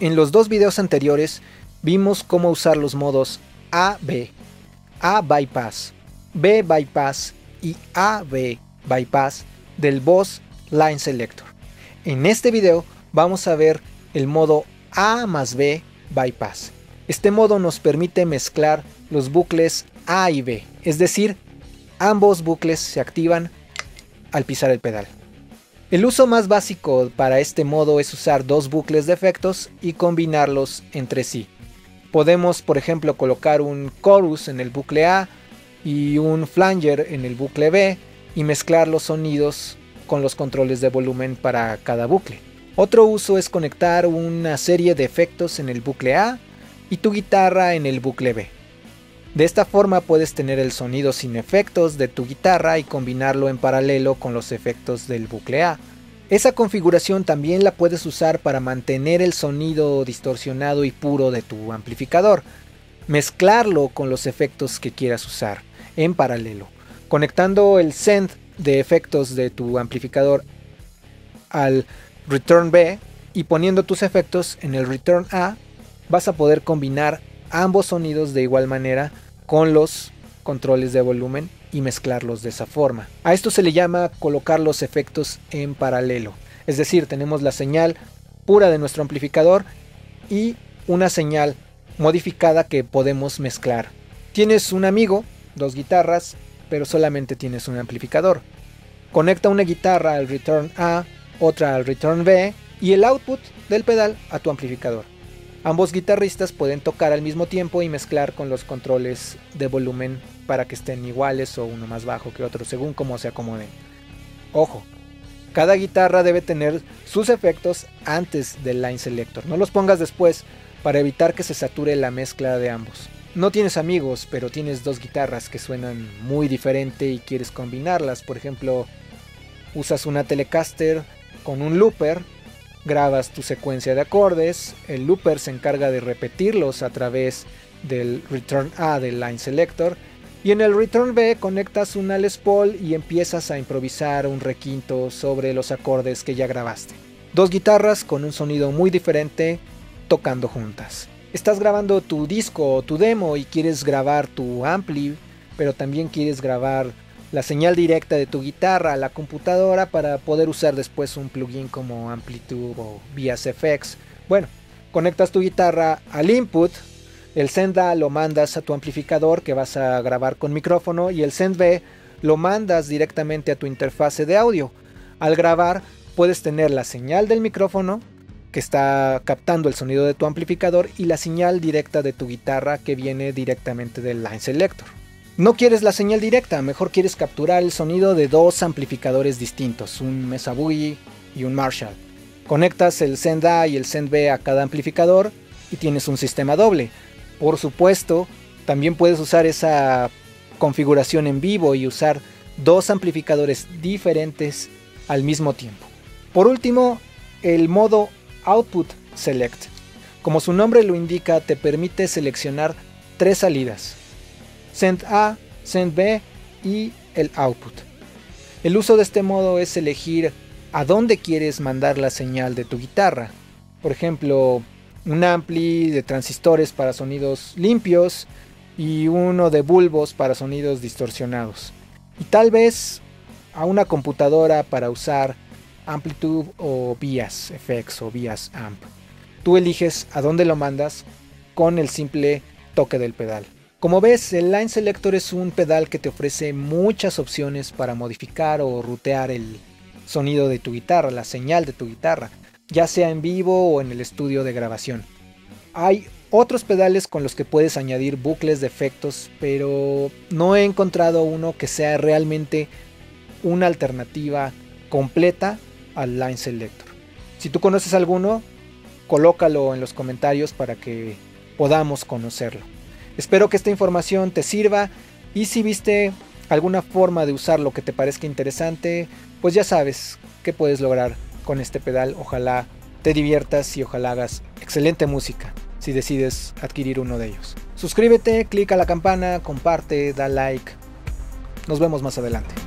En los dos videos anteriores vimos cómo usar los modos A-B, A-Bypass, B-Bypass y A-B Bypass del Boss Line Selector. En este video vamos a ver el modo A más B Bypass. Este modo nos permite mezclar los bucles A y B, es decir, ambos bucles se activan al pisar el pedal. El uso más básico para este modo es usar dos bucles de efectos y combinarlos entre sí. Podemos, por ejemplo, colocar un chorus en el bucle A y un flanger en el bucle B y mezclar los sonidos con los controles de volumen para cada bucle. Otro uso es conectar una serie de efectos en el bucle A y tu guitarra en el bucle B. De esta forma puedes tener el sonido sin efectos de tu guitarra y combinarlo en paralelo con los efectos del bucle A. Esa configuración también la puedes usar para mantener el sonido distorsionado y puro de tu amplificador. Mezclarlo con los efectos que quieras usar en paralelo. Conectando el send de efectos de tu amplificador al return B y poniendo tus efectos en el return A, vas a poder combinar ambos sonidos de igual manera con los controles de volumen y mezclarlos de esa forma. A esto se le llama colocar los efectos en paralelo. Es decir, tenemos la señal pura de nuestro amplificador y una señal modificada que podemos mezclar. Tienes un amigo, dos guitarras, pero solamente tienes un amplificador. Conecta una guitarra al return A, otra al return B y el output del pedal a tu amplificador. Ambos guitarristas pueden tocar al mismo tiempo y mezclar con los controles de volumen para que estén iguales o uno más bajo que otro según cómo se acomoden. Ojo, cada guitarra debe tener sus efectos antes del Line Selector, no los pongas después para evitar que se sature la mezcla de ambos. No tienes amigos, pero tienes dos guitarras que suenan muy diferente y quieres combinarlas. Por ejemplo, usas una Telecaster con un looper, grabas tu secuencia de acordes, el looper se encarga de repetirlos a través del return A del Line Selector y en el return B conectas una Les Paul y empiezas a improvisar un requinto sobre los acordes que ya grabaste. Dos guitarras con un sonido muy diferente tocando juntas. Estás grabando tu disco o tu demo y quieres grabar tu ampli, pero también quieres grabar la señal directa de tu guitarra a la computadora para poder usar después un plugin como Amplitude o VSFX. Bueno, conectas tu guitarra al input, el send A lo mandas a tu amplificador que vas a grabar con micrófono y el send B lo mandas directamente a tu interfase de audio. Al grabar puedes tener la señal del micrófono que está captando el sonido de tu amplificador y la señal directa de tu guitarra que viene directamente del Line Selector. No quieres la señal directa, mejor quieres capturar el sonido de dos amplificadores distintos, un Mesa Boogie y un Marshall. Conectas el send A y el send B a cada amplificador y tienes un sistema doble. Por supuesto, también puedes usar esa configuración en vivo y usar dos amplificadores diferentes al mismo tiempo. Por último, el modo Output Select. Como su nombre lo indica, te permite seleccionar tres salidas: Send A, Send B y el Output. El uso de este modo es elegir a dónde quieres mandar la señal de tu guitarra. Por ejemplo, un ampli de transistores para sonidos limpios y uno de bulbos para sonidos distorsionados. Y tal vez a una computadora para usar Amplitude o VSFX o VS Amp. Tú eliges a dónde lo mandas con el simple toque del pedal. Como ves, el Line Selector es un pedal que te ofrece muchas opciones para modificar o rutear el sonido de tu guitarra, la señal de tu guitarra, ya sea en vivo o en el estudio de grabación. Hay otros pedales con los que puedes añadir bucles de efectos, pero no he encontrado uno que sea realmente una alternativa completa al Line Selector. Si tú conoces alguno, colócalo en los comentarios para que podamos conocerlo. Espero que esta información te sirva y si viste alguna forma de usarlo que te parezca interesante, pues ya sabes qué puedes lograr con este pedal. Ojalá te diviertas y ojalá hagas excelente música si decides adquirir uno de ellos. Suscríbete, clica la campana, comparte, da like. Nos vemos más adelante.